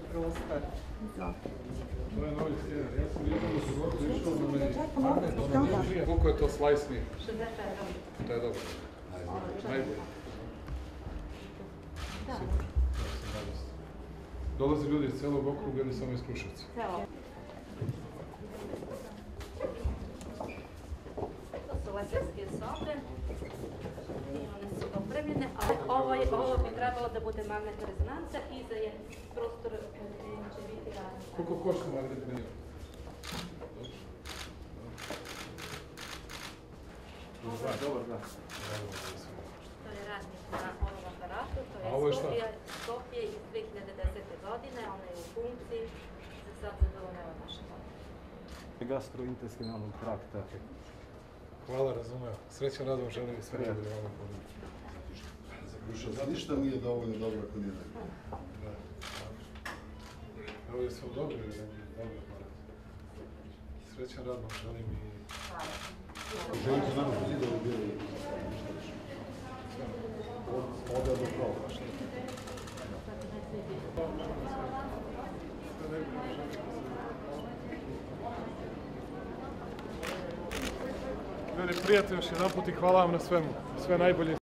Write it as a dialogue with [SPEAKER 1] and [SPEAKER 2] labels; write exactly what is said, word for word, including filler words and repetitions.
[SPEAKER 1] prostor.
[SPEAKER 2] To je novi sjever. Ja sam vidio da su gotovo išao na magnet, ono nije žije. Koliko je to slajsnije?
[SPEAKER 1] šezdeset četiri.
[SPEAKER 2] To je dobro. Najbolje. Super. Ja sam radost. Dolaze ljudi iz celog okruga ili samo iz Kruševca?
[SPEAKER 1] Celo. To su lekarske sobe. I one su opremljene, ali ovo, je, ovo bi trebalo da bude magnetna rezonanca i za je prostor gdje će biti radni.
[SPEAKER 2] Koliko košta magnetna rezonanca? Dobar, da.
[SPEAKER 1] To je radnik na ovom aparatu, to je Skopje, Skopje iz dve hiljade desete. godine, ona je u funkciji, za sad zadovoljava naše godine.
[SPEAKER 3] Gastrointestinalnog trakta.
[SPEAKER 2] Hvala, razumeo. Srećan rad vam želim i sve najbolje u ovom području.
[SPEAKER 4] Kruševac ništa nije dovoljno dobro ako nije neko.
[SPEAKER 2] Da. Evo je sve dobro, je dobro aparat. Srećan rad vam želim i...
[SPEAKER 1] Hvala.
[SPEAKER 4] Želite nama zidovi bili ovdje do pravo.
[SPEAKER 2] Mene prijatelj još jedan put i hvala vam na svemu. Sve najbolje.